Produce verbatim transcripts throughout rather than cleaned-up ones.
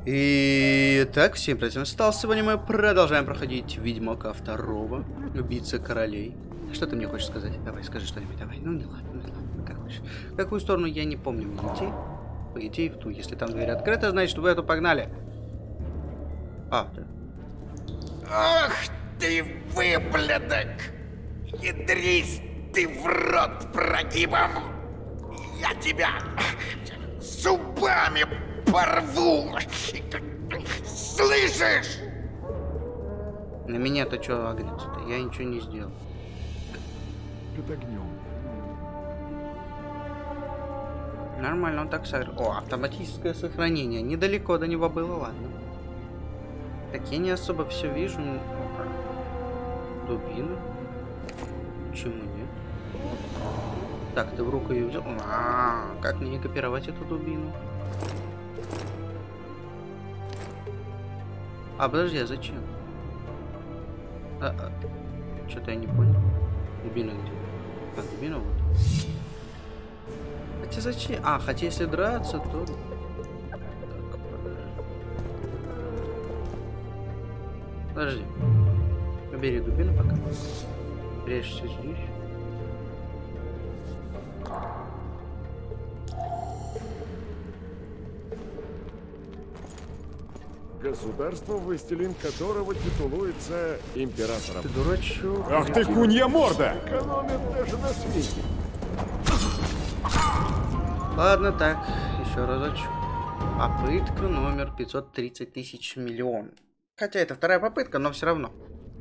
И так, всем привет, стал. Сегодня мы продолжаем проходить Ведьмака второго, Убийца королей. Что ты мне хочешь сказать? Давай, скажи что-нибудь, давай. Ну не ладно, ну не ладно, как хочешь. В какую сторону я не помню мне идти. По идее в ту, если там дверь открыта, значит в эту погнали. А, да. Ах ты выблядок! Ядрись ты в рот прогибом! Я тебя зубами порву! Слышишь? На меня-то что агрится-то? Я ничего не сделал. Под огнем. Нормально, он так сохранил. О, автоматическое сохранение. Недалеко до него было, ладно. Так, я не особо все вижу. Дубину. Почему нет? Так, ты в руку ее взял. А, -а, -а как мне копировать эту дубину? А, подожди, а зачем? А, а, что-то я не понял. Дубина где? А, дубина вот. Хотя зачем? А, хотя если драться, то... Подожди. Убери дубину пока. Прячься здесь. Государство, властелин которого титулуется императором. Ты дурачок. Ах ты кунья морда! Экономит даже на свете. Ладно, так, еще разочек. Попытка номер пятьсот тридцать тысяч миллион. Хотя это вторая попытка, но все равно.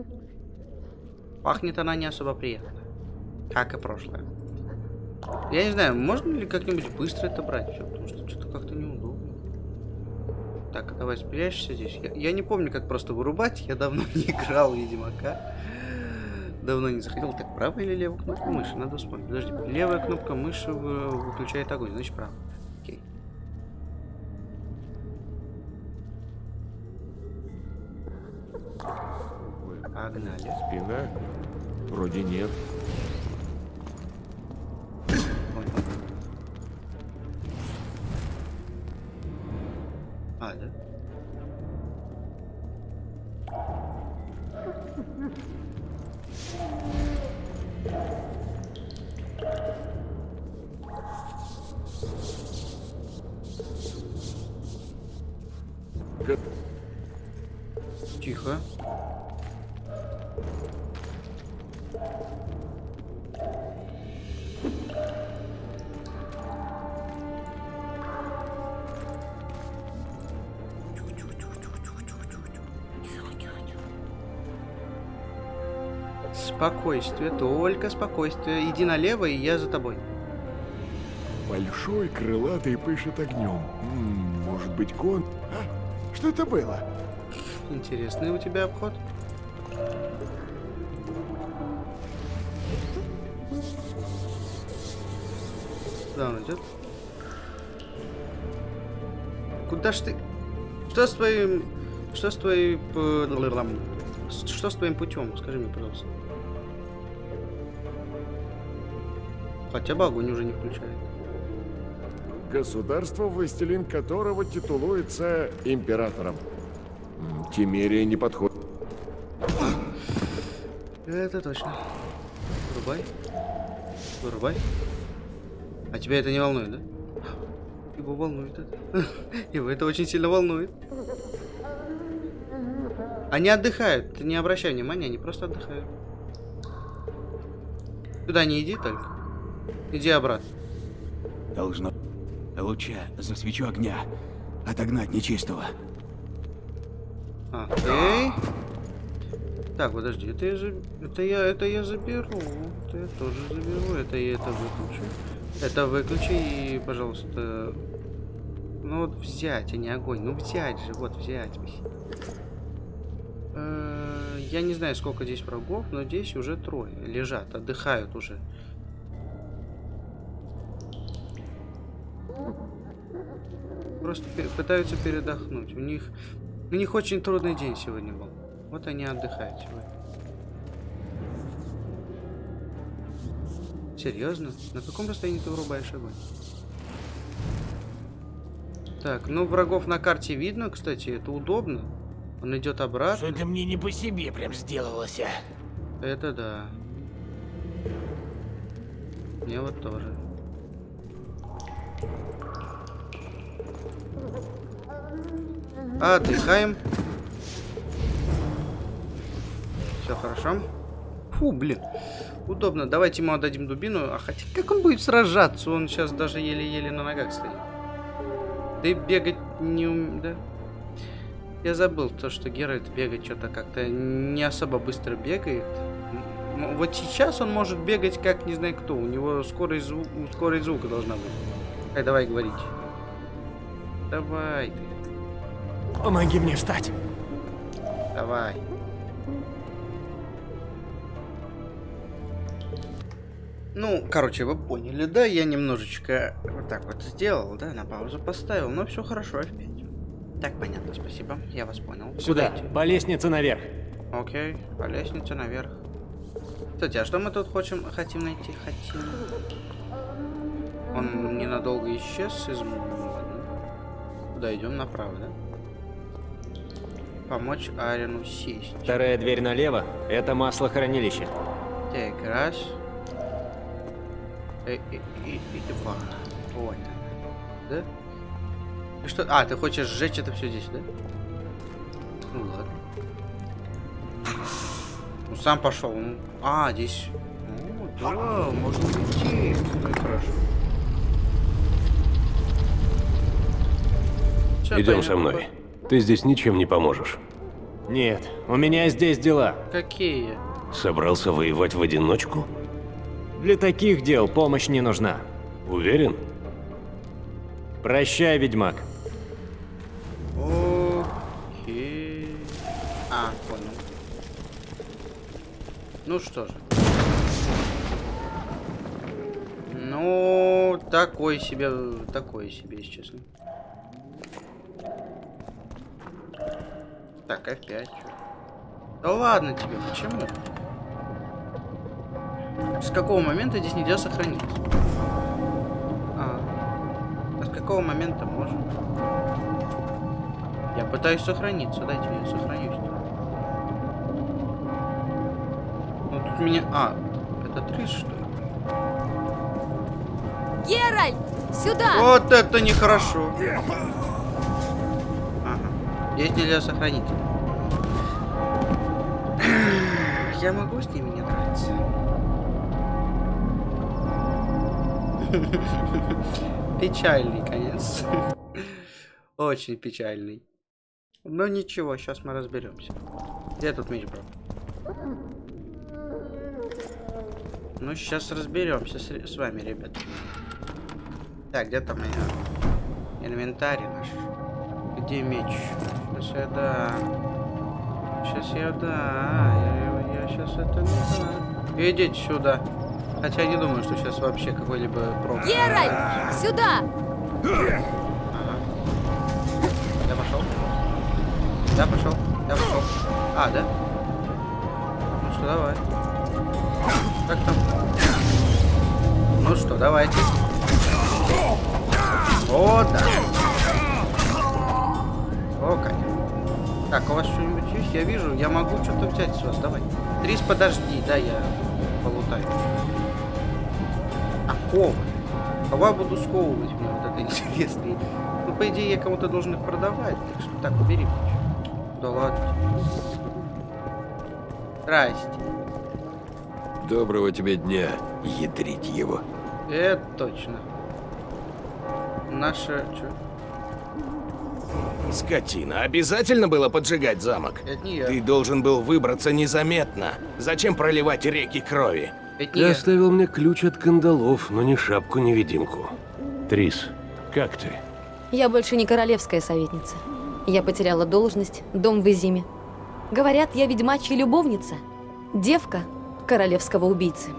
Пахнет она не особо приятно. Как и прошлое. Я не знаю, можно ли как-нибудь быстро это брать? Все, потому что что-то как-то неудобно. Так, давай спрячься здесь. Я, я не помню, как просто вырубать. Я давно не играл в Ведьмака. Давно не заходил. Так, правая или левая кнопка мыши? Надо вспомнить. Подожди. Левая кнопка мыши выключает огонь. Значит, правая. Окей. Погнали. Спина? Вроде нет. Понял. А, да? Г Тихо. Спокойствие, только спокойствие. Иди налево, и я за тобой. Большой, крылатый, пышет огнем. М -м, может быть, кон... А? Что это было? Интересный у тебя обход. Куда он идет? Куда ж ты? Что с твоим... Что с твоим... Что с твоим путем? Скажи мне, пожалуйста. Хотя бы огонь уже не включает. Государство, властелин которого титулуется императором. М, Тимерия не подходит. Это точно. Вырубай. Вырубай. А тебя это не волнует, да? Его волнует это. Его это очень сильно волнует. Они отдыхают. Ты не обращай внимания, они просто отдыхают. Туда не иди только. Иди обратно. Должно лучше за свечу огня отогнать нечистого. Окей. Так, подожди, это я, за... это я, это я заберу. Это я тоже заберу. Это я это выключу. Это выключи и, пожалуйста. Ну вот взять, а не огонь. Ну взять же, вот взять. Э-э, я не знаю, сколько здесь врагов, но здесь уже трое лежат, отдыхают уже. Просто пытаются передохнуть. У них, у них очень трудный день сегодня был. Вот они отдыхают сегодня. Серьезно? На каком расстоянии ты вырубаешь огонь? Так, ну врагов на карте видно, кстати, это удобно. Он идет обратно. Что-то мне не по себе прям сделалось, а. Это да. Мне вот тоже. Отдыхаем. Все хорошо. Фу, блин. Удобно. Давайте ему отдадим дубину. А хотя как он будет сражаться? Он сейчас даже еле-еле на ногах стоит. Да и бегать не ум... Да? Я забыл то, что Геральт бегать что-то как-то не особо быстро бегает. Вот сейчас он может бегать как не знаю кто. У него скорость, зву... скорость звука должна быть. Эй, давай говорить. Давай ты. Помоги мне встать. Давай. Ну, короче, вы поняли, да? Я немножечко вот так вот сделал, да? На паузу поставил, но все хорошо опять. Так, понятно, спасибо. Я вас понял. Сюда, по лестнице наверх. Окей, по лестнице наверх. Кстати, а что мы тут хотим, хотим найти? Хотим... Он ненадолго исчез из... Куда идем? Направо, да? Помочь Арину сесть. Вторая дверь налево – это маслохранилище. Так, раз. И, и, и, и два. Вот она. Да? И что? А, ты хочешь сжечь это все здесь, да? Ну ладно. Ну сам пошел. Ну, а, здесь. О, да, можно идти. Ну и хорошо. Всё, Идем пойдем. со мной. Ты здесь ничем не поможешь. Нет, у меня здесь дела. Какие? Собрался воевать в одиночку? Для таких дел помощь не нужна. Уверен? Прощай, ведьмак. Окей. А, понял. Ну что же. Ну, такой себе, такой себе, если честно. Так, опять. Да ладно тебе, почему? С какого момента здесь нельзя сохранить? А, а с какого момента можно? Я пытаюсь сохраниться, дайте я сохранюсь. Ну тут меня... А, это Трис, что ли? Геральт, сюда! Вот это нехорошо. Ага. Здесь нельзя сохранить. Я могу с ними не драться. Печальный конец. Очень печальный. Но ничего, сейчас мы разберемся. Где тут меч, бро? Ну, сейчас разберемся с, с вами, ребят. Так, где там меня? Инвентарь наш. Где меч? Сейчас я да. Сейчас я да. Я, я сейчас это не знаю. Идите сюда. Хотя я не думаю, что сейчас вообще какой-либо проб. Геральт, сюда! Ага. Я пошел. Я пошел. Я пошел. А, да? Ну что, давай. Как там? Ну что, давайте. О, да. О, как. Так, у вас что-нибудь есть? Я вижу, я могу что-то взять с вас. Давай. Трис, подожди, да, я полутаю. А кого? Кого я буду сковывать? Мне вот это интересно. Ну, по идее, я кому-то должен их продавать. Так что, так, убери меч. Да ладно. Здрасте. Доброго тебе дня, ядрить его. Это точно. Наша... Чё? Скотина, обязательно было поджигать замок? Это не я. Ты должен был выбраться незаметно. Зачем проливать реки крови? Это не Ты я. оставил мне ключ от кандалов, но ни шапку-невидимку. Трис, как ты? Я больше не королевская советница. Я потеряла должность, дом в Изиме. Говорят, я ведьмачья любовница. Девка королевского убийцы.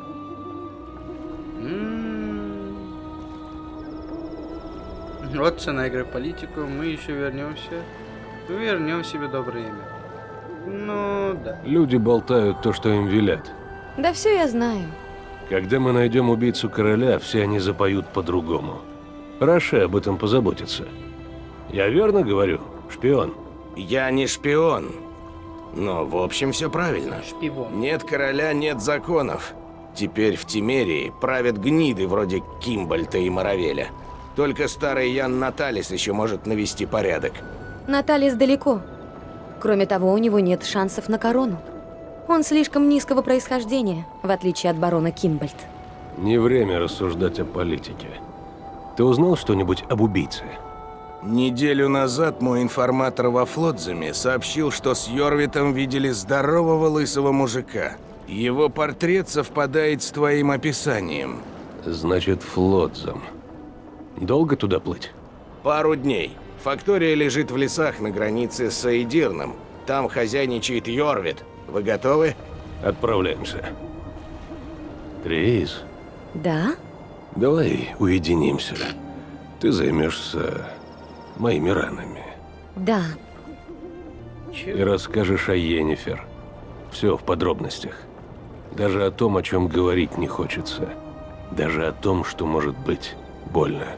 М-м-м. Вот цена игры политику. Мы еще вернемся. Вернем себе доброе имя. Ну да. Люди болтают то, что им велят. Да все я знаю. Когда мы найдем убийцу короля, все они запоют по-другому. Раше об этом позаботится. Я верно говорю? Шпион. Я не шпион. Но, в общем, все правильно. Шпион. Нет короля, нет законов. Теперь в Тимерии правят гниды вроде Кимбольта и Маравеля. Только старый Ян Наталис еще может навести порядок. Наталис далеко. Кроме того, у него нет шансов на корону. Он слишком низкого происхождения, в отличие от барона Кимбольд. Не время рассуждать о политике. Ты узнал что-нибудь об убийце? Неделю назад мой информатор во Флотзаме сообщил, что с Йорвитом видели здорового лысого мужика. Его портрет совпадает с твоим описанием. Значит, Флотзам. Долго туда плыть? Пару дней. Фактория лежит в лесах на границе с Аэдирном. Там хозяйничает Йорвит. Вы готовы? Отправляемся. Трис, Да? давай уединимся. Ты займешься моими ранами. Да. И расскажешь о Йеннифер. Все в подробностях. Даже о том, о чем говорить не хочется. Даже о том, что может быть больно.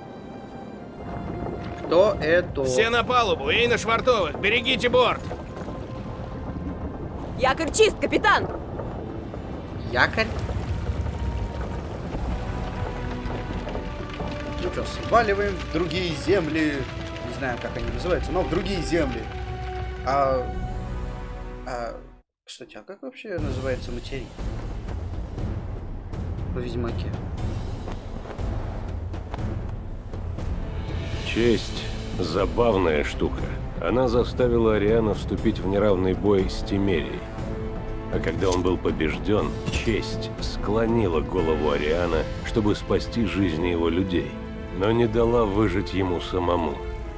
Кто это? Все на палубу и на швартовых. Берегите борт. Якорь чист, капитан! Якорь? Ну что, сваливаем в другие земли. Не знаю, как они называются, но в другие земли. А... а кстати, а как вообще называется материк? В Ведьмаке. Честь – забавная штука. Она заставила Ариана вступить в неравный бой с Тимерией. А когда он был побежден, честь склонила голову Ариана, чтобы спасти жизни его людей, но не дала выжить ему самому.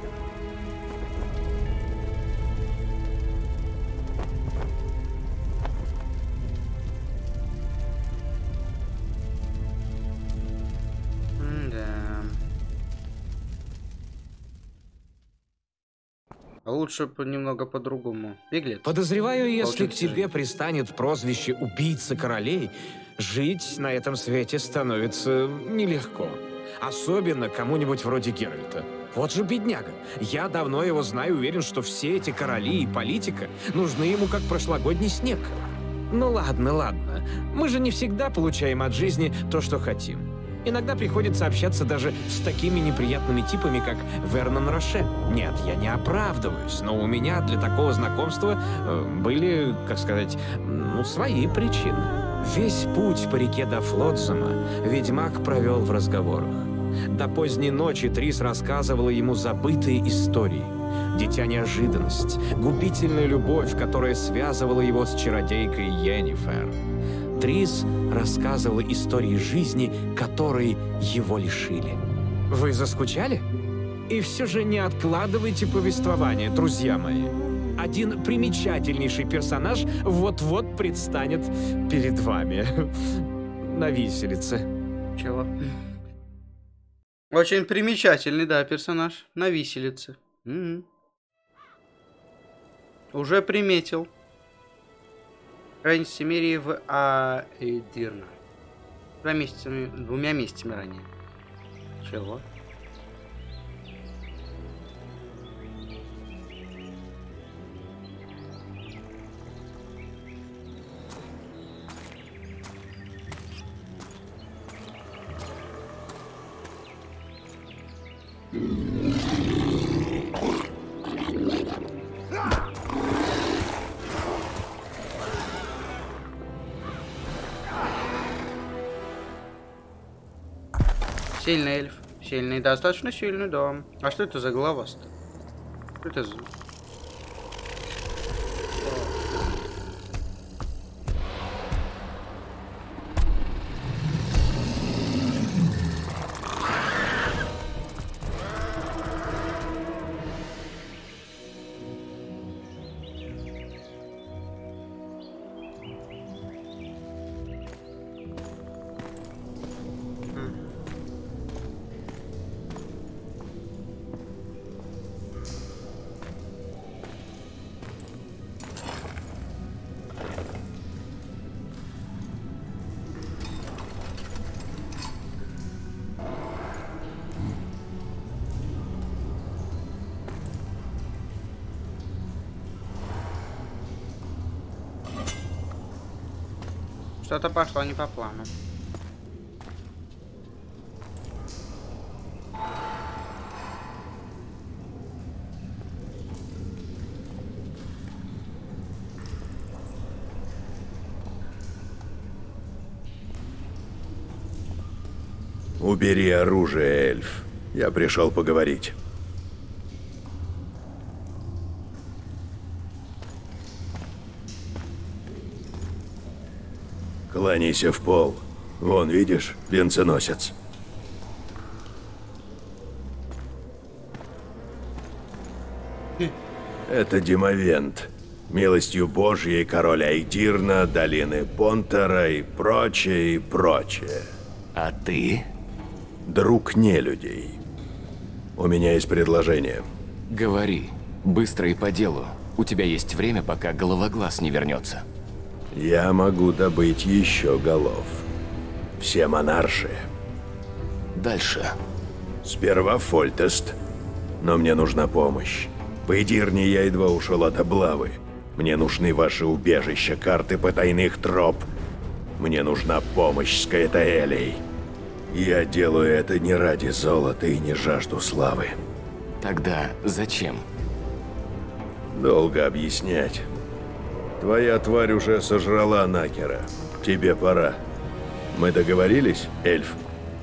Лучше по- немного по-другому. Беглец. Подозреваю, если к Получится тебе жить. пристанет прозвище «убийца королей», жить на этом свете становится нелегко. Особенно кому-нибудь вроде Геральта. Вот же бедняга. Я давно его знаю, уверен, что все эти короли и политика нужны ему как прошлогодний снег. Ну ладно, ладно. Мы же не всегда получаем от жизни то, что хотим. Иногда приходится общаться даже с такими неприятными типами, как Вернон Роше. Нет, я не оправдываюсь, но у меня для такого знакомства э, были, как сказать, ну, свои причины. Весь путь по реке до Флотзама ведьмак провел в разговорах. До поздней ночи Трис рассказывала ему забытые истории. Дитя неожиданность, губительная любовь, которая связывала его с чародейкой Йеннифер. Трис рассказывала истории жизни, которой его лишили. Вы заскучали? И все же не откладывайте повествование, друзья мои. Один примечательнейший персонаж вот-вот предстанет перед вами на виселице. Чего? Очень примечательный, да, персонаж. На виселице. М-м. Уже приметил. Граница Тимерии в Аэдирна. Двумя месяцами, двумя месяцами ранее. Чего? Сильный эльф. Сильный, достаточно сильный, да. А что это за главаст? Что это за... что-то пошло не по плану. Убери оружие, эльф. Я пришел поговорить. Кланяйся в пол. Вон, видишь, венценосец. Это Димовент. Милостью Божьей король Айдирна, долины Понтера и прочее, и прочее. А ты? Друг нелюдей. У меня есть предложение. Говори. Быстро и по делу. У тебя есть время, пока головоглаз не вернется. Я могу добыть еще голов. Все монарши. Дальше. Сперва Фольтест. Но мне нужна помощь. По Эдирне я едва ушел от облавы. Мне нужны ваши убежища, карты потайных троп. Мне нужна помощь с Каэтаэлей. Я делаю это не ради золота и не жажду славы. Тогда зачем? Долго объяснять. Твоя тварь уже сожрала Накера. Тебе пора. Мы договорились, эльф?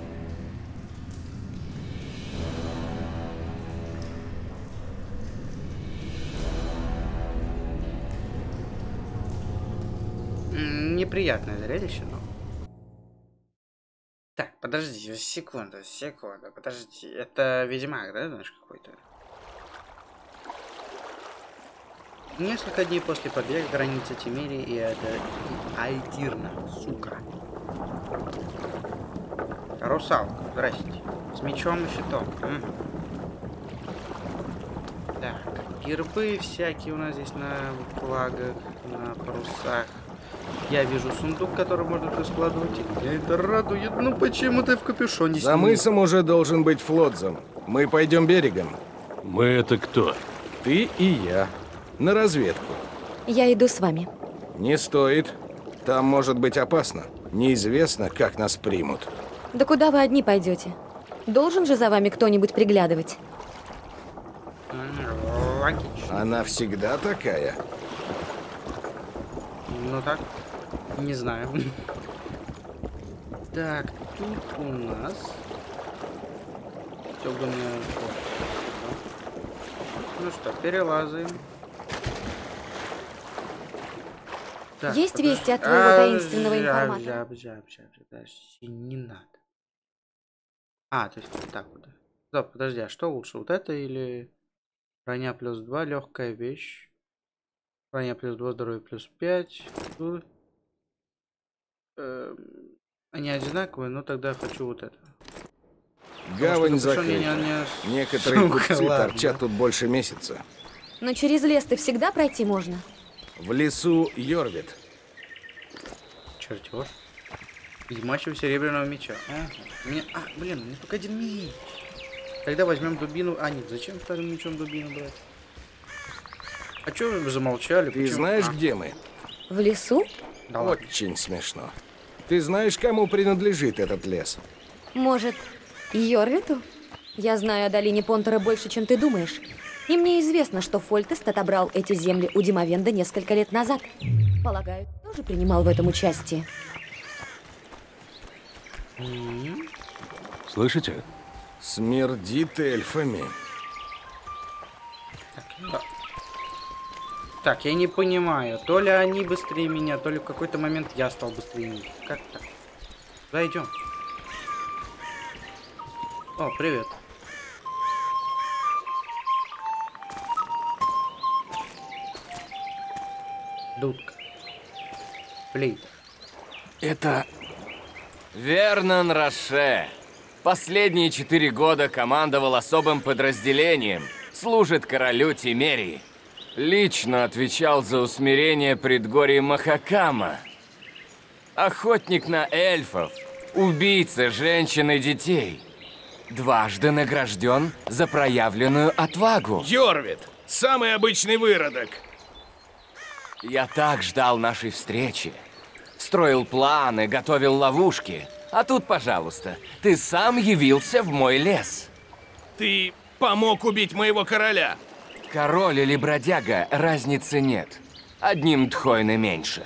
Неприятное зрелище, но... Так, подожди, секунду, секунду, подожди. Это Ведьмак, да, знаешь, какой-то? Несколько дней после побега границы Тимерии и это... Айдирна, сука. Русалка, здрасте. С мечом и щитом. М. Так, гербы всякие у нас здесь на флагах, на парусах. Я вижу сундук, который можно все складывать. И меня это радует. Ну почему ты в капюшоне? За мысом уже должен быть Флотзам. Мы пойдем берегом. Мы это кто? Ты и я. На разведку. Я иду с вами. Не стоит. Там может быть опасно. Неизвестно, как нас примут. Да куда вы одни пойдете? Должен же за вами кто-нибудь приглядывать. Логично. Она всегда такая. Ну так, не знаю. Так, тут у нас... Стёганая... Ну что, перелазаем. Так, Есть подожди. вести от твоего А, таинственного бжа, информатора? бжа, бжа, бжа, бжа, подожди, не надо. А, то есть вот так вот. Стоп, подожди, а что лучше, вот это или... Броня плюс два, легкая вещь. Броня плюс два, здоровье плюс пять. Тут... Эм... Они одинаковые, но тогда хочу вот это. Гавань что закрыта. не- не- Некоторые Сука, купцы ладно. торчат тут больше месяца. Но через лес-то всегда пройти можно. В лесу Йорвит. Чертеж. Ведьмачьего серебряного меча. Ага. Мне... А, блин, мне только один меч. Тогда возьмем дубину. А, нет, зачем вторым мечом дубину брать? А чё вы замолчали? Ты Почему? знаешь, А, где мы? В лесу? да ладно. Очень смешно. Ты знаешь, кому принадлежит этот лес? Может, Йорвиту? Я знаю о долине Понтера больше, чем ты думаешь. И мне известно, что Фольтест отобрал эти земли у Димовенда несколько лет назад. Полагаю, ты тоже принимал в этом участие. М-м. Слышите? Смердит эльфами. Так, да. Так, я не понимаю. То ли они быстрее меня, то ли в какой-то момент я стал быстрее них. Как так? Зайдем. О, привет. Дудка. Флейта. Это... Вернон Роше. Последние четыре года командовал особым подразделением. Служит королю Тимерии. Лично отвечал за усмирение предгорий Махакама. Охотник на эльфов. Убийца женщин и детей. Дважды награжден за проявленную отвагу. Йорвит! Самый обычный выродок! Я так ждал нашей встречи. Строил планы, готовил ловушки. А тут, пожалуйста, ты сам явился в мой лес. Ты помог убить моего короля. Король или бродяга, разницы нет. Одним Дхойне меньше.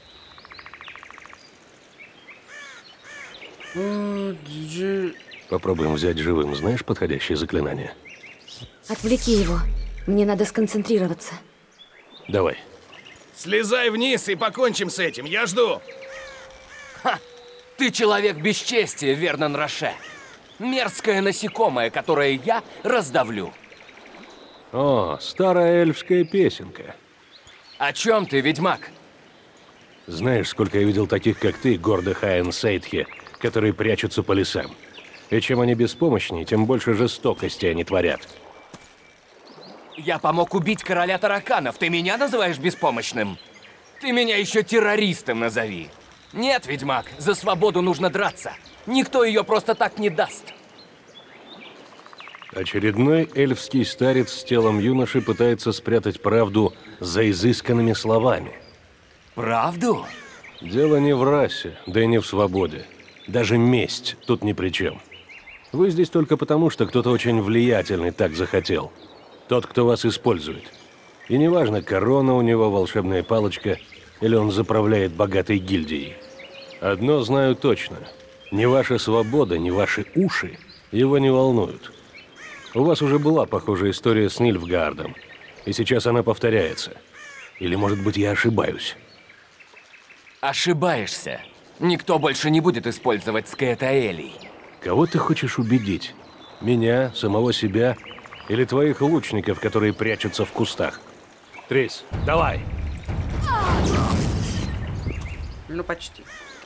Попробуем взять живым. Знаешь подходящее заклинание? Отвлеки его. Мне надо сконцентрироваться. Давай. Слезай вниз и покончим с этим. Я жду. Ха! Ты человек бесчестия, Вернон Роше. Мерзкое насекомое, которое я раздавлю. О, старая эльфская песенка. О чем ты, ведьмак? Знаешь, сколько я видел таких, как ты, гордых Айн Сейдхи, которые прячутся по лесам. И чем они беспомощнее, тем больше жестокости они творят. Я помог убить короля тараканов. Ты меня называешь беспомощным? Ты меня еще террористом назови. Нет, ведьмак, за свободу нужно драться. Никто ее просто так не даст. Очередной эльфский старец с телом юноши пытается спрятать правду за изысканными словами. Правду? Дело не в расе, да и не в свободе. Даже месть тут ни при чем. Вы здесь только потому, что кто-то очень влиятельный так захотел. Тот, кто вас использует. И неважно, корона у него, волшебная палочка, или он заправляет богатой гильдией. Одно знаю точно. Ни ваша свобода, ни ваши уши его не волнуют. У вас уже была похожая история с Нильфгаардом, и сейчас она повторяется. Или, может быть, я ошибаюсь? Ошибаешься. Никто больше не будет использовать Скаэтаэлей. Кого ты хочешь убедить? Меня, самого себя или твоих лучников, которые прячутся в кустах? Трис, давай! Ну, почти.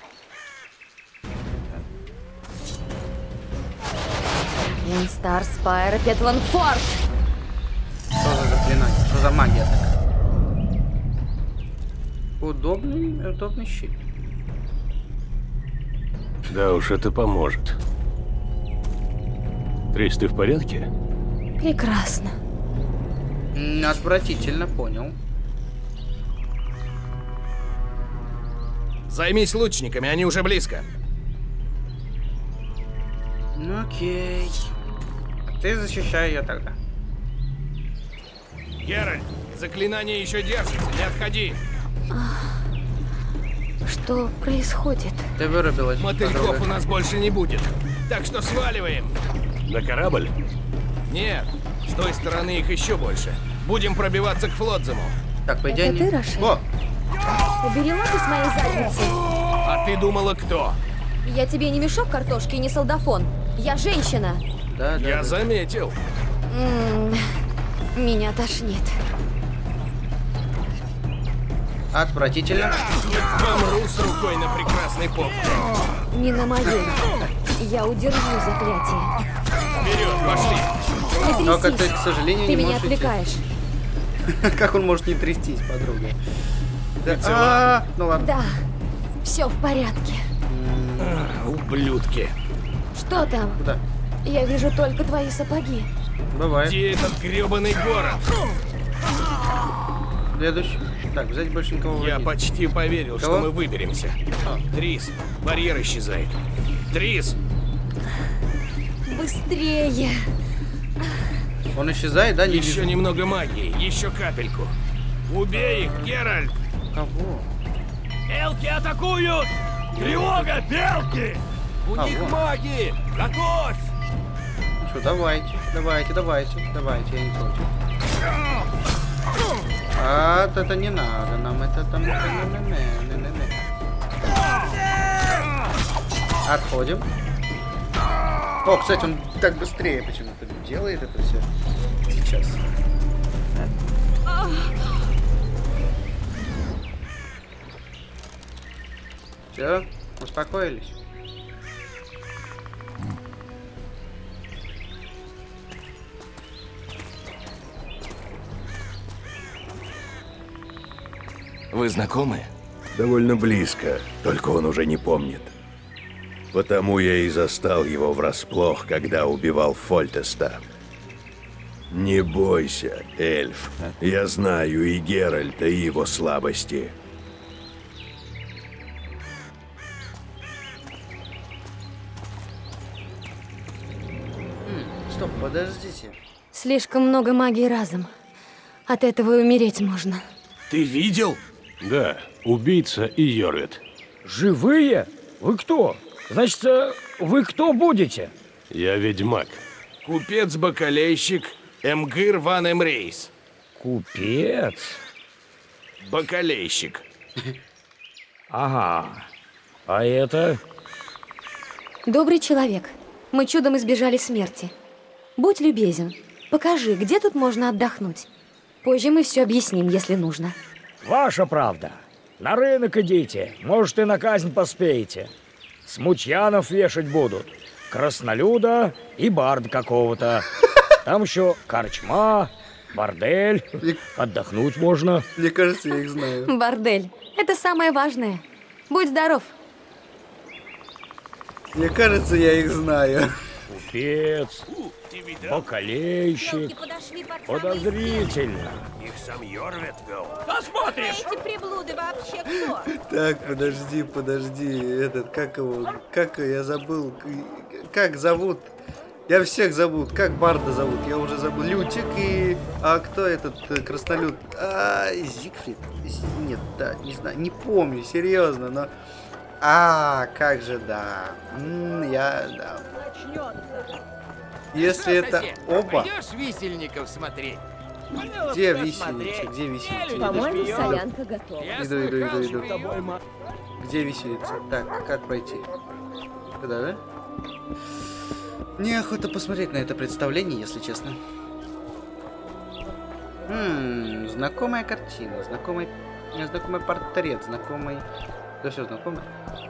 Инстар, Спайр, Петланфорд! Что за заклинание? Что за магия такая? Удобный, удобный щит. Да уж, это поможет. Трис, ты в порядке? Прекрасно. М, Отвратительно, понял. Займись лучниками, они уже близко. Ну окей. А ты защищай ее тогда. Геральт, заклинание еще держится, не отходи. Что происходит? Ты вырубилась. Мотыльков подруга. у нас больше не будет. Так что сваливаем. На корабль? Нет, с той стороны их еще больше. Будем пробиваться к Флодзему. Так, по идее, Это не- ты, Роше? О! Убери лапы с моей задницы. А ты думала, кто? Я тебе не мешок картошки и не солдафон. Я женщина. Да, да, Я да. заметил. М, Меня тошнит. Отвратительно. Помру с рукой на прекрасной попке. Не на моей. Я удержу заклятие. Вперед, пошли. Не Только ты, трясись. к сожалению, Ты не меня можешь идти. отвлекаешь. Как он может не трястись, подруга? Да, цела? а, ну ладно. Да, все в порядке. А, ублюдки. Что там? Куда? Я вижу только твои сапоги. Бывает. Где этот гребаный город? Следующий. Так, взять больше никого. Я возить. почти поверил, Кого? что мы выберемся. А. Трис, барьер исчезает. Трис! Быстрее! Он исчезает, да? Не Еще вижу. немного магии, еще капельку. Убей их, Геральт! Кого? Белки атакуют! Тревога, белки! У А, них вон. маги! Готовь! Что, давайте, давайте, давайте, давайте, я не против. А, вот это не надо, нам это там... это не- не- не- не- не. Отходим. О, кстати, он так быстрее почему-то делает это все. Сейчас. Все, успокоились. Вы знакомы? Довольно близко, только он уже не помнит. Потому я и застал его врасплох, когда убивал Фольтеста. Не бойся, эльф. Я знаю и Геральта, и его слабости. подождите. Слишком много магии разом. От этого и умереть можно. Ты видел? Да, убийца и Йорвит. Живые? Вы кто? Значит, вы кто будете? Я ведьмак. Купец-бакалейщик Эмгир ван Эмрейс. Купец? Бакалейщик. Ага. А это? Добрый человек. Мы чудом избежали смерти. Будь любезен, покажи, где тут можно отдохнуть. Позже мы все объясним, если нужно. Ваша правда. На рынок идите, может, и на казнь поспеете. Смутьянов вешать будут. Краснолюда и бард какого-то. Там еще корчма, бордель. Отдохнуть можно. Мне кажется, я их знаю. Бордель. Это самое важное. Будь здоров. Мне кажется, я их знаю. Купец, бакалейщик. Подозрительно. Их сам Йорвит вел. Посмотришь! Эти приблуды вообще кто? Так, подожди, подожди. Этот, как его, как я забыл, как зовут? Я всех зовут. Как Барда зовут? Я уже забыл. Лютик и... А кто этот краснолюд? А, Зигфрид? Нет, да, не знаю, не помню, серьезно, но... А, как же, да. М-м, я, да. Если это оба... Пойдешь висельников смотреть? Где виселица? Где виселица? По-моему, солянка готова. Иду, иду, иду, иду. Где виселица? Так, как пройти? Куда, да? Неохота посмотреть на это представление, если честно. Хм, знакомая картина, знакомый, знакомый портрет, знакомый... Да все знакомо.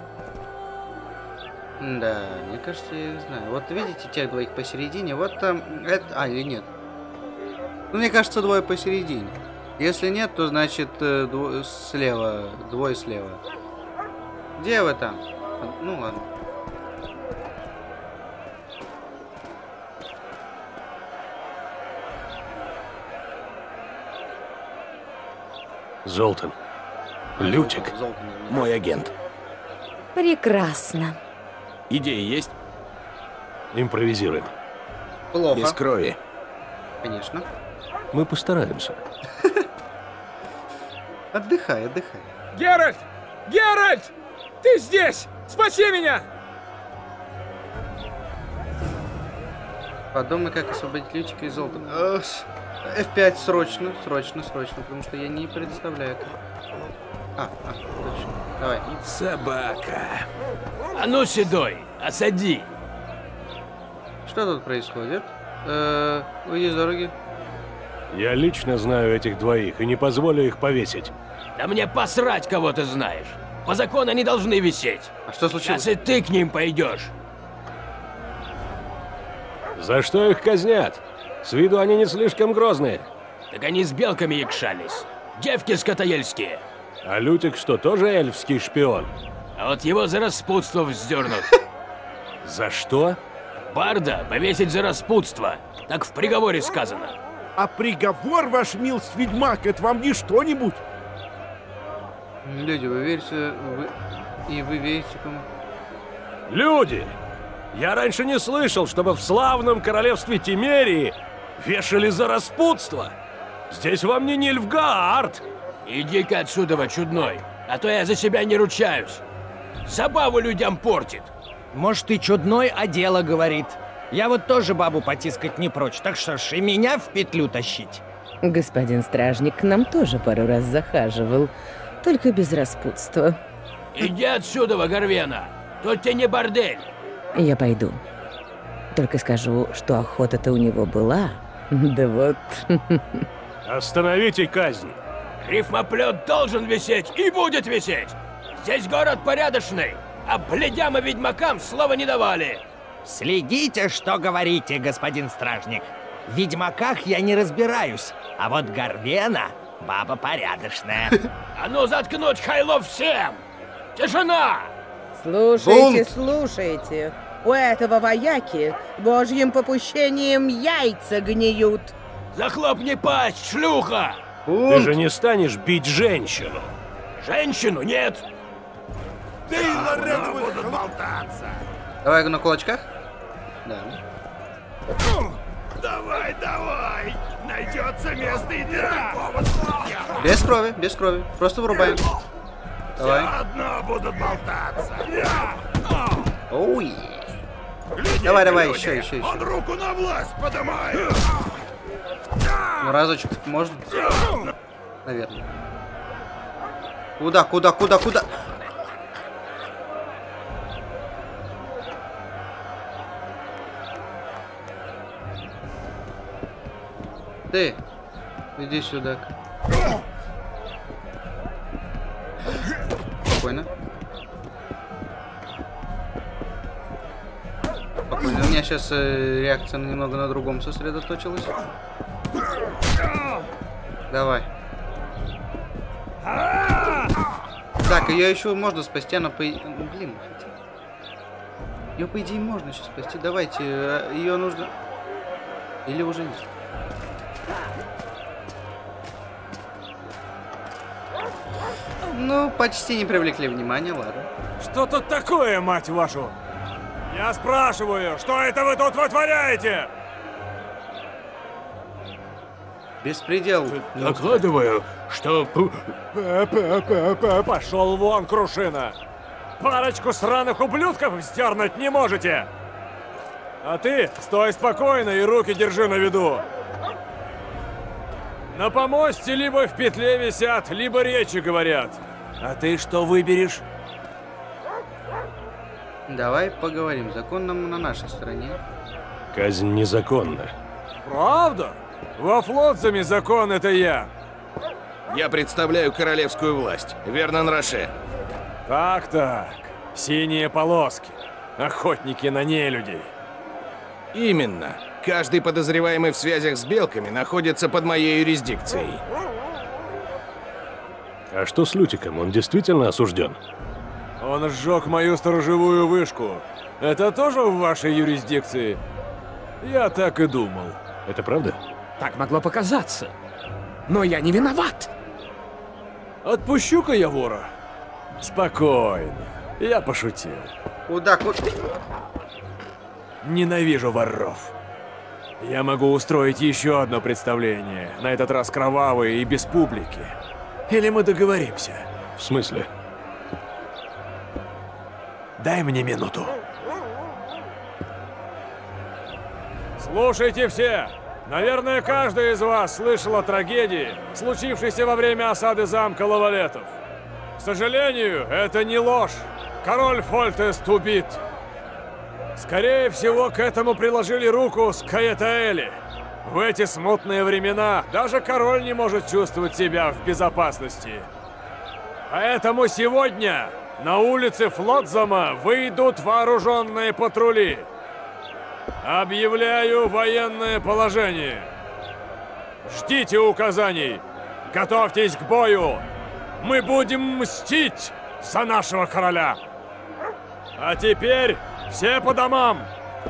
Да, мне кажется, я их знаю. Вот видите тех двоих посередине, вот там... Это... А, или нет? Ну, мне кажется, двое посередине. Если нет, то значит дво... слева, двое слева. Где вы там? Ну ладно. Золтан. Лютик. Мой агент. Прекрасно. Идеи есть? Импровизируем. Плохо. Без крови. Конечно. Мы постараемся. Отдыхай, отдыхай. Геральт! Геральт! Ты здесь! Спаси меня! Подумай, как освободить Лютика и Золтана. эф пять срочно, срочно, срочно, потому что я не предоставляю это. А, а, точно. Давай. Собака. А ну, Седой, осади. Что тут происходит? Э-э, уйди с дороги. Я лично знаю этих двоих и не позволю их повесить. Да мне посрать, кого ты знаешь. По закону они должны висеть. А что случилось? Сейчас и ты к ним пойдешь. За что их казнят? С виду они не слишком грозные. Так они с белками якшались. Девки скотоельские. А Лютик что, тоже эльфский шпион? А вот его за распутство вздернут. За что? Барда повесить за распутство. Так в приговоре сказано. А приговор, ваш милость ведьмак, это вам не что-нибудь? Люди, вы верите... Вы... И вы верите кому? Люди! Я раньше не слышал, чтобы в славном королевстве Тимерии вешали за распутство. Здесь вам не Нильфгаард. Иди-ка отсюда, чудной, а то я за себя не ручаюсь. Забаву людям портит. Может, и чудной, а дело говорит. Я вот тоже бабу потискать не прочь, так что ж и меня в петлю тащить. Господин стражник к нам тоже пару раз захаживал, только без распутства. Иди отсюда, Гарвена, тут тебе не бордель. Я пойду. Только скажу, что охота-то у него была. Да вот. Остановите казнь. Рифмоплет должен висеть и будет висеть. Здесь город порядочный, а блядям и ведьмакам слова не давали. Следите, что говорите, господин стражник. В ведьмаках я не разбираюсь, а вот Гарвена баба порядочная. А ну заткнуть хайлов всем! Тишина! Слушайте, слушайте. У этого вояки божьим попущением яйца гниют. Захлопни пасть, шлюха! Ты же не станешь бить женщину. Женщину нет. Да и наряды будут болтаться. Давай на кулачках. Да. Давай, давай! Найдется место и для такого слова. Без крови, без крови. Просто врубаем. Давай. Одно будут болтаться. Оуи. Давай, давай, еще, еще, еще. Он руку на власть поднимает. Ну, разочек можно? Наверное. Куда, куда, куда, куда? Ты, иди сюда. Спокойно. Спокойно. У меня сейчас э, реакция немного на другом сосредоточилась. Давай. Так, ее еще можно спасти, она по... Блин, ее по идее можно сейчас спасти. Давайте, ее нужно... Или уже нет? Ну, почти не привлекли внимания, ладно. Что тут такое, мать вашу? Я спрашиваю, что это вы тут вытворяете? Беспредел. Докладываю, что... Пошел вон, Крушина! Парочку сраных ублюдков сдернуть не можете! А ты стой спокойно и руки держи на виду. На помосте либо в петле висят, либо речи говорят. А ты что выберешь? Давай поговорим. Закон нам на нашей стороне. Казнь незаконна. Правда? Во Флотзаме закон это я. Я представляю королевскую власть. Вернон Роше. Так-так. Синие полоски. Охотники на нелюдей. Именно. Каждый подозреваемый в связях с белками находится под моей юрисдикцией. А что с Лютиком? Он действительно осужден? Он сжег мою сторожевую вышку. Это тоже в вашей юрисдикции? Я так и думал. Это правда? Так могло показаться. Но я не виноват. Отпущу-ка я вора. Спокойно. Я пошутил. Куда, куда? Ненавижу воров. Я могу устроить еще одно представление. На этот раз кровавое и без публики. Или мы договоримся? В смысле? Дай мне минуту. Слушайте все! Наверное, каждый из вас слышал о трагедии, случившейся во время осады замка Лавалетов. К сожалению, это не ложь. Король Фольтест убит. Скорее всего, к этому приложили руку Скаэтаэли. В эти смутные времена даже король не может чувствовать себя в безопасности. Поэтому сегодня на улице Флотзама выйдут вооруженные патрули. Объявляю военное положение. Ждите указаний. Готовьтесь к бою. Мы будем мстить за нашего короля. А теперь все по домам.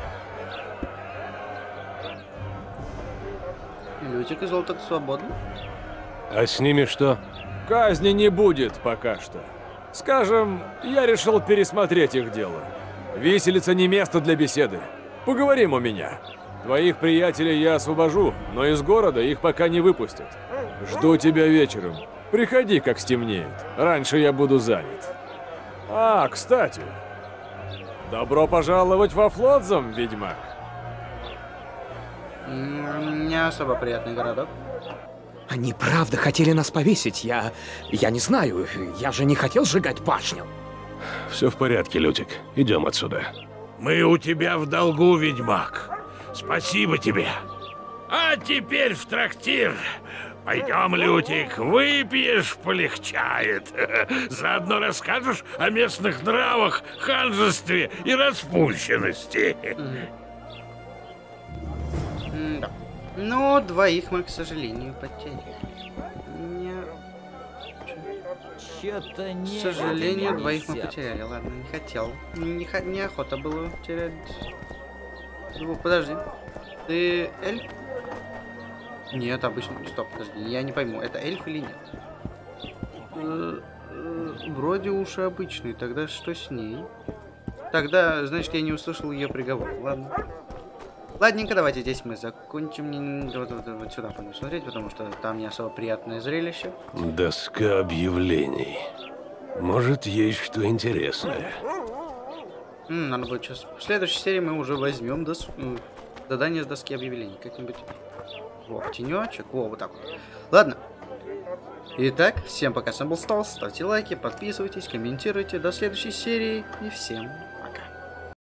Лютик и Золоток свободны? А с ними что? Казни не будет пока что. Скажем, я решил пересмотреть их дело. Виселица не место для беседы. Поговорим у меня. Твоих приятелей я освобожу, но из города их пока не выпустят. Жду тебя вечером. Приходи, как стемнеет. Раньше я буду занят. А, кстати. Добро пожаловать во Флотзам, ведьмак. Не особо приятный городок. Они правда хотели нас повесить. Я... я не знаю. Я же не хотел сжигать башню. Все в порядке, Лютик. Идем отсюда. Мы у тебя в долгу, ведьмак. Спасибо тебе. А теперь в трактир. Пойдем, Лютик, выпьешь, полегчает. Заодно расскажешь о местных нравах, ханжестве и распущенности. Да. Но двоих мы, к сожалению, потеряли. Не... Что-то не... К сожалению, двоих мы потеряли. Ладно, не хотел. Не, х... не охота было терять. Ну, подожди. Ты эльф? Нет, обычно... Стоп, подожди, я не пойму, это эльф или нет? Э -э вроде уж обычный, тогда что с ней? Тогда, значит, я не услышал ее приговор, ладно. Ладненько, давайте здесь мы закончим. Вот, вот, вот сюда пойду смотреть, потому что там не особо приятное зрелище. Доска объявлений. Может, есть что интересное. М, надо будет сейчас. В следующей серии мы уже возьмем дос... задание с доски объявлений. Как-нибудь. Во, в тенечек. Во, вот так вот. Ладно. Итак, всем пока, с вами был Сталс. Ставьте лайки, подписывайтесь, комментируйте. До следующей серии. И всем